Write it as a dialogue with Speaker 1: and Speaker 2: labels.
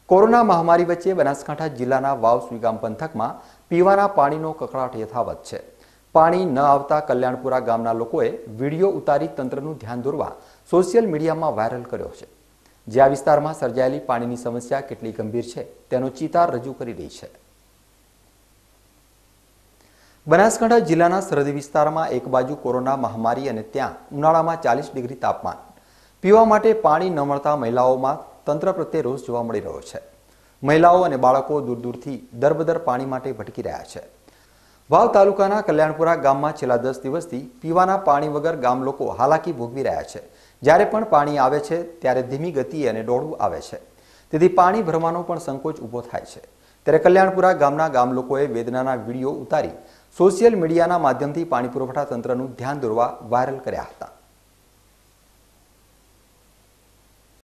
Speaker 1: Corona મહામારી વચ્ચે બનાસકાંઠા જિલ્લાના વાવ સુઈગામ પંથકમાં પીવાના પાણીનો કકળાટ યથાવત છે। પાણી ન આવતા કલ્યાણપુરા ગામના લોકોએ વિડીયો ઉતારી તંત્રનું ધ્યાન દોરવા સોશિયલ મીડિયામાં વાયરલ કર્યો છે, જે આ વિસ્તારમાં સર્જાયેલી પાણીની સમસ્યા કેટલી ગંભીર છે તેનો ચિતાર રજૂ કરી રહી છે। બનાસકાંઠા જિલ્લાના સરહદી વિસ્તારમાં એક બાજુ કોરોના મહામારી અને ત્યાં ઉનાળામાં 40 ડિગ્રી તાપમાન, પીવા માટે પાણી ન મળતા મહિલાઓમાં તંત્ર પ્રત્યે રોષ જોવા મળી રહ્યો છે। મહિલાઓ અને બાળકો દૂર દૂરથી દરબદર પાણી માટે ભટકી રહ્યા છે। વાવ તાલુકાના કલ્યાણપુરા ગામમાં છેલ્લા 10 દિવસથી પીવાના પાણી વગર ગામ લોકો હાલાકી ભોગવી રહ્યા છે। જ્યારે પણ પાણી આવે છે ત્યારે ધીમી ગતિએ અને દોડવું આવે છે, તેથી પાણી ભરવાનો પણ સંકોચ ઊભો થાય છે। ત્યારે કલ્યાણપુરા ગામના ગામ લોકોએ વેદનાના વિડીયો ઉતારી સોશિયલ મીડિયાના માધ્યમથી પાણી પુરવઠા તંત્રનું ધ્યાન દોરવા વાયરલ કર્યા હતા।